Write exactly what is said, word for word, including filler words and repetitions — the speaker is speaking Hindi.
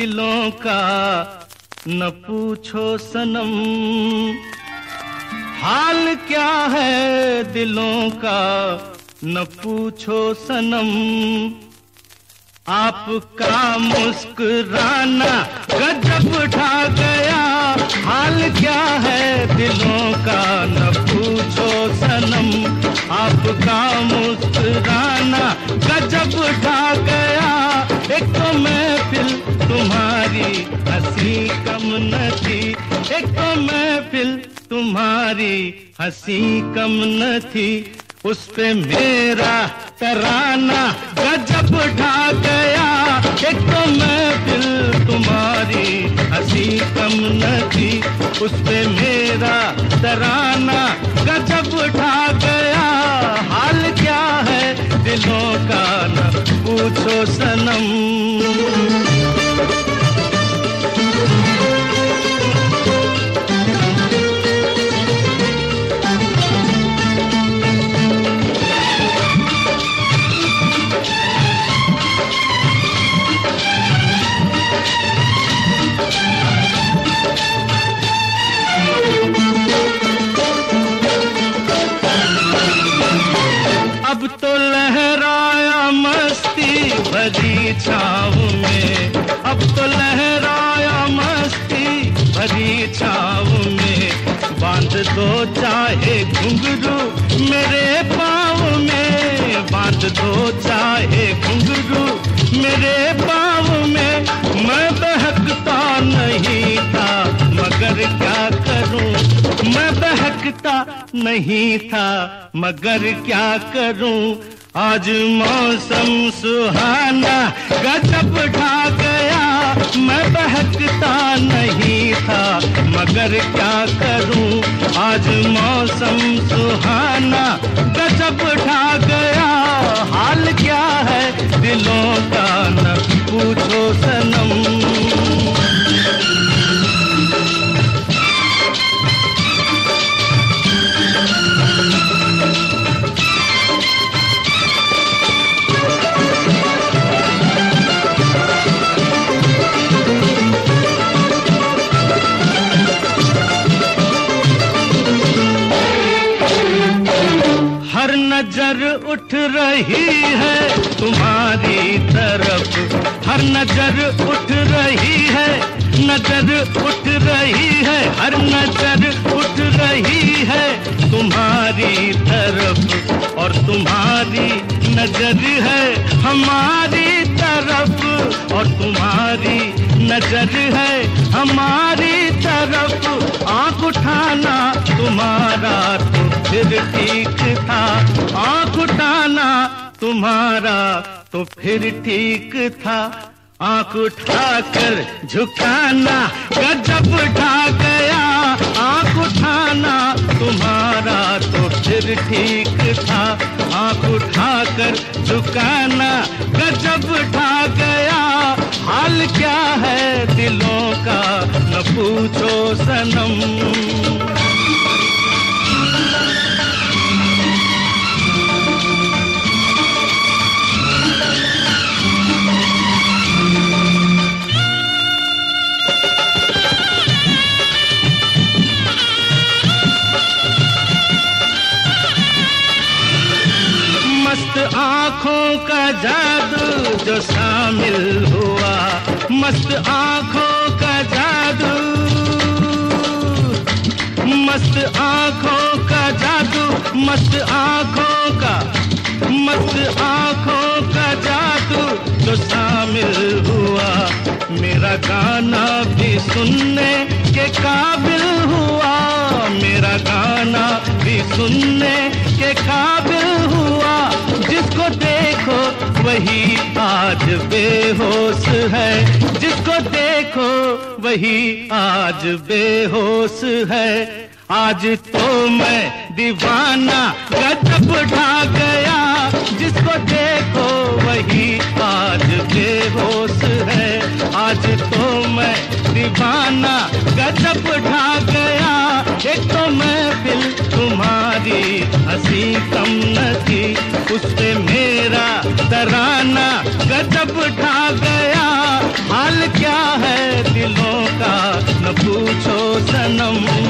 दिलों का न पूछो सनम, हाल क्या है दिलों का न पूछो सनम। आपका मुस्कुराना गजब ढा गया, हाल क्या है दिलों का न पूछो सनम। आपका मुस्कुराना गजब ढा गया, एक तो महफिल तुम्हारी हंसी कम न थी, एक तो महफिल तुम्हारी हंसी कम न थी। उस पे मेरा तराना गजब ढा गया, एक तो महफिल तुम्हारी हंसी कम न थी। उस पे मेरा तराना गजब ढा गया, हाल क्या है दिलों का न पूछो सनम। अब तो लहराया मस्ती भरी छाँव में, अब तो लहराया मस्ती भरी छाँव में। बांध दो चाहे घुंघरू मेरे पाँव में, बांध दो चाहे घुंघरू मेरे पाँव में। मैं बहकता नहीं था मगर क्या करूं, मैं बहकता नहीं था मगर क्या करूं। आज मौसम सुहाना गजब ढा गया, मैं बहकता नहीं था मगर क्या करूं। आज मौसम सुहाना गजब ढा गया, हाल क्या है दिलों का न पूछो सनम। हर नजर उठ रही है तुम्हारी तरफ, हर नजर उठ रही है, नजर उठ रही है, हर नजर उठ रही है तुम्हारी तरफ। और तुम्हारी नजर है हमारी तरफ, और तुम्हारी नजर है हमारी तरफ। आँख उठाना तुम्हारा तो फिर ठीक था, आँख उठाना तुम्हारा तो फिर ठीक था। आँख उठाकर झुकाना गजब ढा गया, आँख उठाना तुम्हारा तो फिर ठीक था। आँख उठाकर झुकाना गजब ढा गया, हाल क्या है दिलों का न पूछो सनम। मस्त आँखों का जादू जो शामिल हुआ, मस्त आँखों का जादू, मस्त आँखों का जादू, मस्त आँखों का, मस्त आँखों का जादू जो शामिल हुआ। मेरा गाना भी सुनने के काबिल हुआ, मेरा गाना भी सुनने के काबिल हुआ। जिसको देखो वही आज बेहोश है, जिसको देखो वही आज बेहोश है। आज तो मैं दीवाना गजब ढा गया, जिसको देखो वही आज बेहोश है। आज तो मैं दीवाना गजब ढा गया। एक तो महफिल तुम्हारी हंसी कम न थी, उस पे मेरा तराना गजब ढा गया। हाल क्या है दिलों का न पूछो सनम।